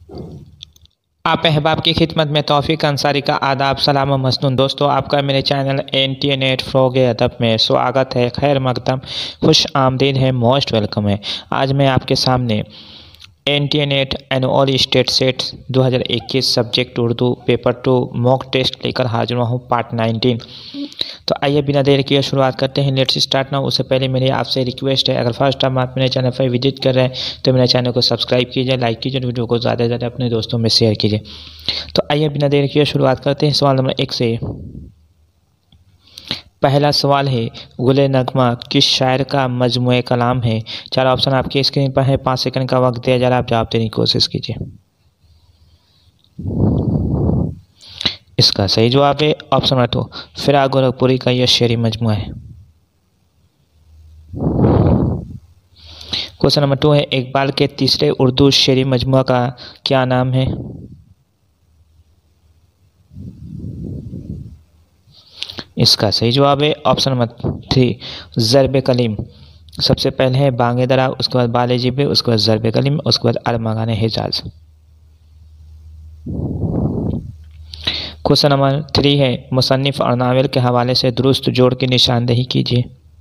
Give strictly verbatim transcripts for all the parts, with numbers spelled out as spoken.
आप अहबाब की खिदमत में तौफ़ीक अंसारी का आदाब, सलाम व मसनून। दोस्तों, आपका मेरे चैनल एन टी नेट फ़रोग़ अदब में स्वागत है, खैर मक़दम, खुश आमदीद है, मोस्ट वेलकम है। आज मैं आपके सामने N T net annual state set दो हज़ार इक्कीस subject Urdu paper two mock test लेकर हाजिर हुआ हूँ, पार्ट नाइनटीन। तो आइए बिना देर किए शुरुआत करते हैं। Let's start now. उससे पहले मेरी आपसे रिक्वेस्ट है, अगर फर्स्ट टाइम आप मेरे चैनल पर विजिट कर रहे हैं तो मेरे चैनल को सब्सक्राइब कीजिए, लाइक कीजिए, वीडियो को ज़्यादा से ज़्यादा अपने दोस्तों में शेयर कीजिए। तो आइए बिना देर किए शुरुआत करते हैं। सवाल नंबर एक से। पहला सवाल है, गुले नगमा किस शायर का मजमूए कलाम है? चार ऑप्शन आपकी स्क्रीन पर है। पाँच सेकंड का वक्त दिया जा रहा है, आप जवाब देने की कोशिश कीजिए। इसका सही जवाब है option number to, Firaq Gorakhpuri का यह शेरी मजमूआ है। क्वेश्चन नंबर टू है, इकबाल के तीसरे उर्दू शेरी मजमूआ का क्या नाम है? इसका सही जवाब है option number three, Zarb Kalim. सबसे पहले है बांगे दरा, उसके बाद बाले जिबे, उसके बाद ज़र्ब कलीम, उसके बाद Armaghan Hijaz. Question number three है, मुसन्निफ और नावल के हवाले से दुरुस्त जोड़ की निशानदेही कीजिए।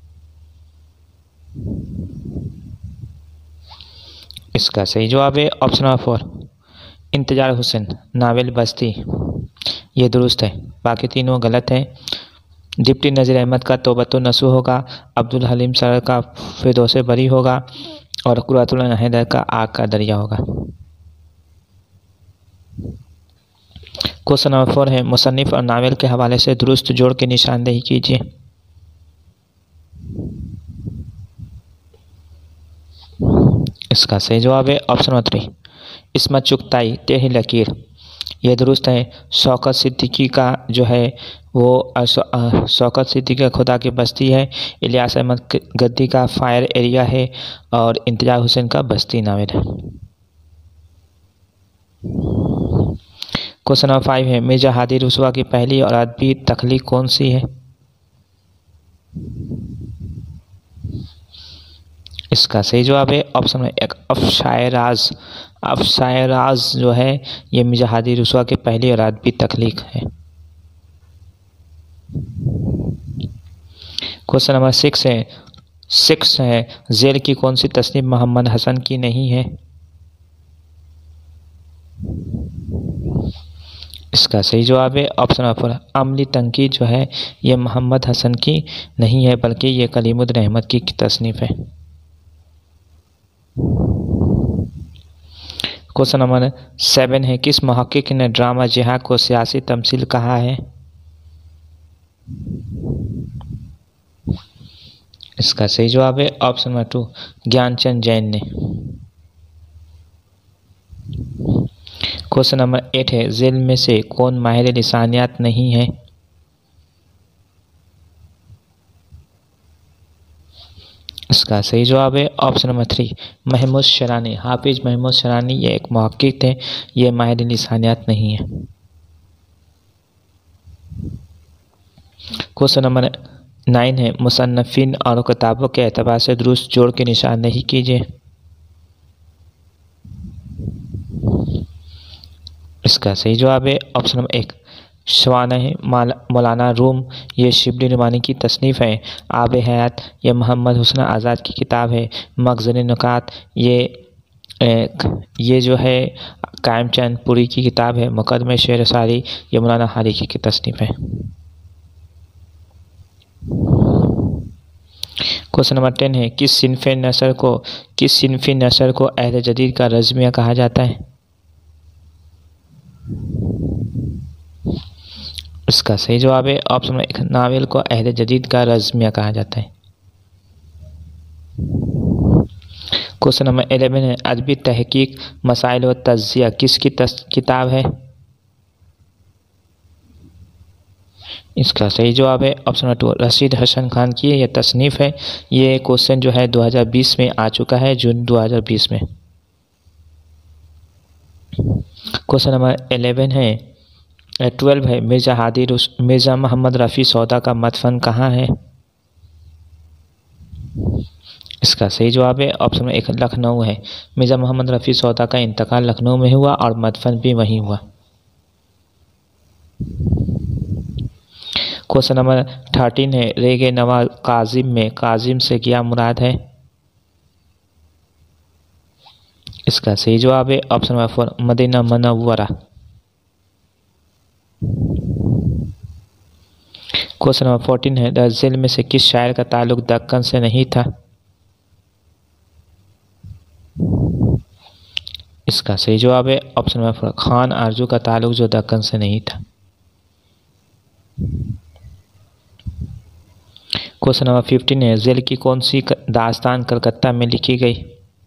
इसका सही जवाब है ऑप्शन नंबर फोर, इंतजार हुसैन, नावल बस्ती, ये दुरुस्त है, बाकी तीनों गलत हैं। डिप्टी नज़ीर अहमद का तौबतुन नसूह होगा, अब्दुल हलीम सर का फिरदौसे बरी होगा और कुर्रतुल हैदर का आग का दरिया होगा। क्वेश्चन नंबर फोर है, मुसन्निफ और नावल के हवाले से दुरुस्त जोड़ की निशानदेही कीजिए। इसका सही जवाब है option number three, Ismat Chughtai, Terhi Lakeer, ये दुरुस्त है। शौकत सिद्दीकी का जो है वो शौकत सिद्दीकी खुदा की बस्ती है। इलियास अहमद गद्दी का फायर एरिया है और इंतजार हुसैन का बस्ती नावल है। क्वेश्चन नंबर फाइव है, मिर्जा हादी रुसवा की पहली और अदबी तख्लीक कौन सी है? इसका सही जवाब है ऑप्शन में एक, अफ़शाए राज। अफ़शाए राज जो है ये मिर्जा हादी रुसवा की पहली और अदबी तख्लीक है। क्वेश्चन नंबर सिक्स है, सिक्स है, जेल की कौन सी तस्नीफ मोहम्मद हसन की नहीं है? इसका सही जवाब है ऑप्शन नंबर फोर, अमली तंकीद जो है ये मोहम्मद हसन की नहीं है, बल्कि ये कलीमुद्दीन अहमद की तस्नीफ है। क्वेश्चन नंबर सेवन है, किस मुहक्किक ने ड्रामा जिहाद को सियासी तमसील कहा है? इसका सही जवाब है option number two, Gyanchand Jain ने। क्वेश्चन नंबर एट है, जेल में से कौन माहिर लिसानियात नहीं है? इसका सही जवाब है option number three, Mahmood Sherani. Hafiz Mahmood Sherani ये एक मुहक्किक थे, ये माहिर लिसानियात नहीं है। क्वेश्चन नंबर नाइन है, मुसन्नफिन और किताबों के एतबार से दुरुस्त जोड़ की निशानदेही कीजिए। इसका सही जवाब है ऑप्शन नंबर एक, शवानह मौलाना रूम, ये शिबली नुमानी की तसनीफ़ है। आब हयात ये मोहम्मद हुस्न आज़ाद की किताब है। मखज़न नुकात ये ये जो है कायमचंद पुरी की किताब है। मुकदमे शेर सारी ये मौलाना हारिकी की तसनीफ़ है। क्वेश्चन नंबर टेन है, किस सिनफ़े नसर को किस सिनफ़ी नसर को अहले जदीद का रज़्मिया कहा जाता है? इसका सही जवाब है ऑप्शन नंबर एक, नावल को अहले जदीद का रज़्मिया कहा जाता है। क्वेश्चन नंबर इलेवन है, अदबी तहकीक मसाइल व तज़्ज़िया किसकी किताब है? इसका सही जवाब है option number two, Rasheed Hasan Khan की यह तसनीफ़ है। ये क्वेश्चन जो है दो हज़ार बीस में आ चुका है, जून दो हज़ार बीस में। क्वेश्चन नंबर इलेवन है ट्वेल्व है, मिर्ज़ा हादी मिर्ज़ा मोहम्मद रफ़ी सौदा का मदफन कहाँ है? इसका सही जवाब है ऑप्शन में एक लखनऊ है। मिर्ज़ा मोहम्मद रफ़ी सौदा का इंतकाल लखनऊ में हुआ और मदफन भी वहीं हुआ। क्वेश्चन नंबर थर्टीन है रेगे नवा काजिम में काजिम से क्या मुराद है? इसका सही जवाब है option number four Madina Munawwara. Question number fourteen है दर्जिल में से किस शायर का ताल्लुक दक्कन से नहीं था? इसका सही जवाब है ऑप्शन नंबर फोर खान आरजू का ताल्लुक जो दक्कन से नहीं था। क्वेश्चन नंबर फिफ्टीन है ज़ेल की कौन सी दास्तान कलकत्ता में लिखी गई?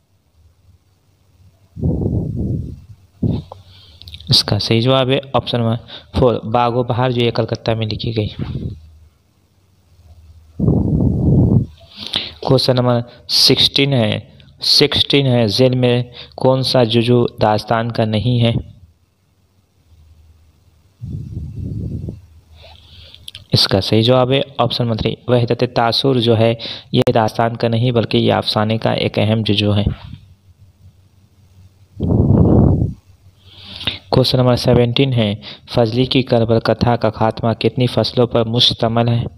इसका सही जवाब है ऑप्शन नंबर फोर बागो बहार जो ये कलकत्ता में लिखी गई। क्वेश्चन नंबर सिक्सटीन है सिक्सटीन है ज़ेल में कौन सा जुजू दास्तान का नहीं है? इसका सही जवाब है ऑप्शन नंबर थ्री वहदत तासुर जो है यह दास्तान का नहीं बल्कि यह अफसाने का एक अहम जुजू है। क्वेश्चन नंबर सेवेंटीन है फजली की करबल कथा का खात्मा कितनी फसलों पर मुश्तमल है?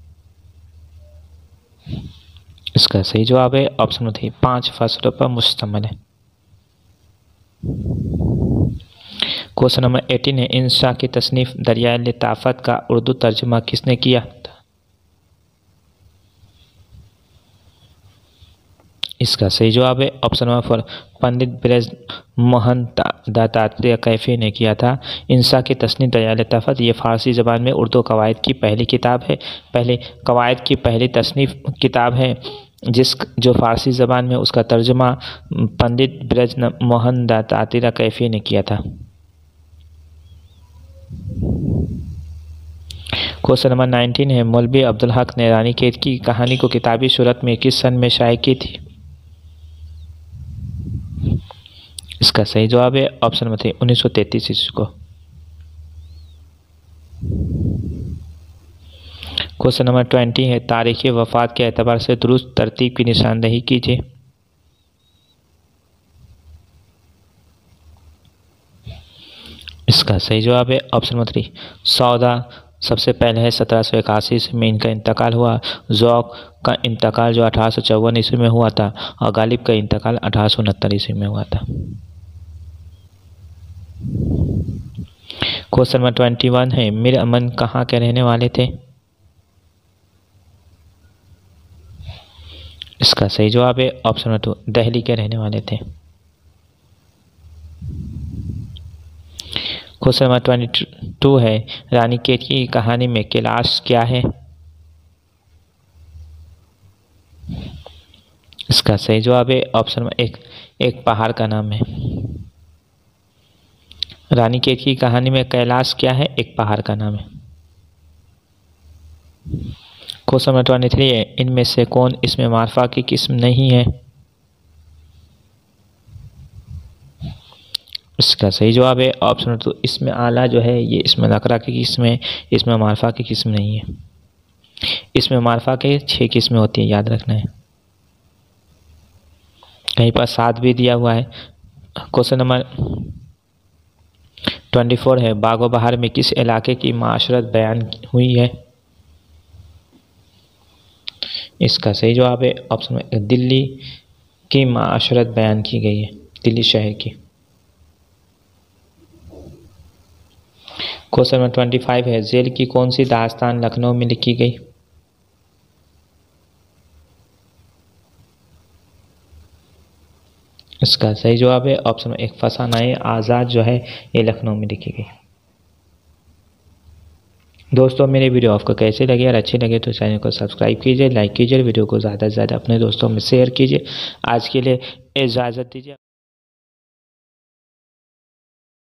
इसका सही जवाब है ऑप्शन नंबर थ्री पाँच फसलों पर मुश्तमल है। क्वेश्चन नंबर एटीन है इंशा की तसनीफ दरियाए लताफत का उर्दू तर्जुमा किसने किया था? इसका सही जवाब है option number four Pandit Brij Mohan Dattatreya Kaifi ने किया था। इंशा की तसनीफ दरियाए लताफत ये फ़ारसी ज़बान में उर्दू कवायद की पहली किताब है पहले कवायद की पहली तसनीफ किताब है जिस जो फ़ारसी ज़बान में उसका तर्जुमा पंडित ब्रज मोहन दत्तात्रेय कैफी ने किया था। क्वेश्चन नंबर नाइनटीन है मौलवी अब्दुल हक ने रानी कैद की कहानी को किताबी सूरत में किस सन में शाये की थी? इसका सही जवाब है ऑप्शन नंबर थ्री उन्नीस सौ तैंतीस ईस्वी को। क्वेश्चन नंबर ट्वेंटी है तारीख़ी वफ़ात के एतबार से दुरुस्त तरतीब की निशानदेही कीजिए। इसका सही जवाब है ऑप्शन नंबर थ्री सौदा सबसे पहले है सत्रह सौ इक्यासी ईस्वी में इनका इंतकाल हुआ। ज़ौक़ का इंतकाल जो अठारह सौ चौवन ईस्वी में हुआ था और गालिब का इंतकाल अठारह सौ उनहत्तर ईस्वी में हुआ था। क्वेश्चन नंबर ट्वेंटी वन है मीर अमन कहाँ के रहने वाले थे? इसका सही जवाब है ऑप्शन नंबर टू दिल्ली के रहने वाले थे। क्वेश्चन नंबर ट्वेंटी टू है रानी कैद की कहानी में कैलाश क्या है? इसका सही जवाब है ऑप्शन नंबर एक एक पहाड़ का नाम है। रानी कैद की कहानी में कैलाश क्या है? एक पहाड़ का नाम है। क्वेश्चन नंबर ट्वेंटी थ्री है इनमें से कौन इसमें मारफा की किस्म नहीं है? इसका सही जवाब है ऑप्शन नंबर टू इसमें आला जो है ये इसमें नकरा की किस्म है, इसमें मारफा की किस्म नहीं है। इसमें मारफा के छः किस्में होती है, याद रखना है। कहीं पर सात भी दिया हुआ है। क्वेश्चन नंबर ट्वेंटी फोर है बागो बहार में किस इलाके की माशरत बयान हुई है? इसका सही जवाब है ऑप्शन में दिल्ली की माशरत बयान की गई है, दिल्ली शहर की। क्वेश्चन नंबर ट्वेंटी फाइव है ज़ेल की कौन सी दास्तान लखनऊ में लिखी गई? इसका सही जवाब है ऑप्शन में एक फसानाए आज़ाद जो है ये लखनऊ में लिखी गई। दोस्तों मेरे वीडियो आपको कैसे लगे और अच्छे लगे तो चैनल को सब्सक्राइब कीजिए, लाइक कीजिए, वीडियो को ज़्यादा से ज़्यादा अपने दोस्तों में शेयर कीजिए। आज के लिए इजाज़त दीजिए।